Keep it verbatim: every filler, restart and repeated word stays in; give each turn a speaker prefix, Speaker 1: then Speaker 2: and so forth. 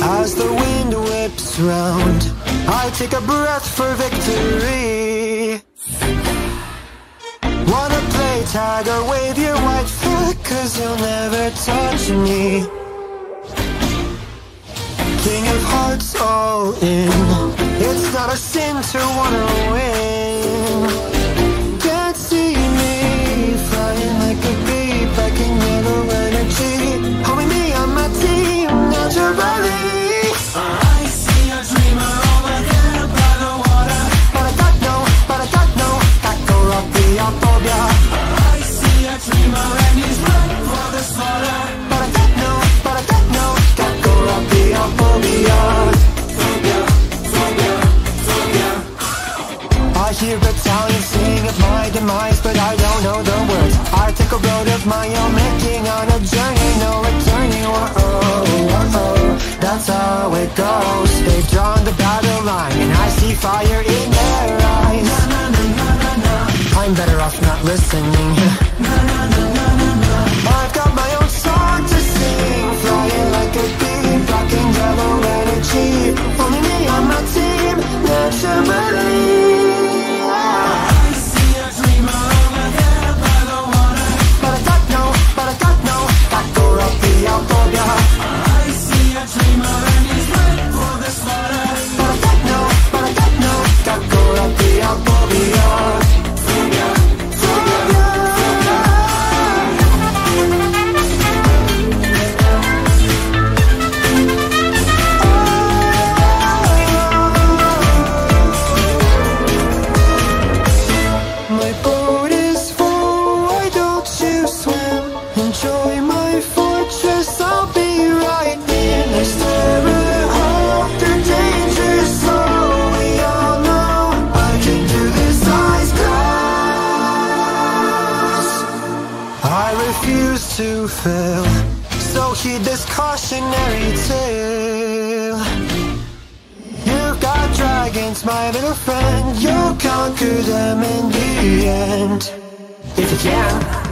Speaker 1: As the wind whips round, I take a breath for victory. Wanna play tag or wave your white flag, cause you'll never touch me. King of hearts all in, it's not a sin to wanna win. Can't see me flying like a bee, back in yellow energy. Homie, me on my team, naturally.
Speaker 2: I see a dreamer over there by the water,
Speaker 1: But I got no, but I got no Kakoraphobia.
Speaker 2: I see a dreamer and he's ready for the slaughter.
Speaker 1: But I got no, but I got no Kakoraphobia.
Speaker 2: Phobia, phobia, phobia.
Speaker 1: I hear battalions sing of my demise, but I don't know the words. I take a road of my own making, on a journey, no returning. Whoa, whoa, that's how it goes. They've drawn the battle line, and I see fire in their eyes. I'm better off not listening. I've got my own song to sing, flying like a bee, black and yellow energy. Only me on my team, naturally.
Speaker 2: I see a dreamer over there by the water,
Speaker 1: But I got no, but I got no Kakoraphobia.
Speaker 2: I see a dreamer and he's ready for the slaughter.
Speaker 1: But I got no, but I got no Kakoraphobia.
Speaker 2: Phobia,
Speaker 1: My boat is full, why don't you swim? Enjoy my fortress, I'll be right in. There's terror, hope, they're dangerous, so we all know I can do this eyes closed. I refuse to fail, so heed this cautionary tale. You've got dragons, my little friend, you'll conquer them in the end, if you can.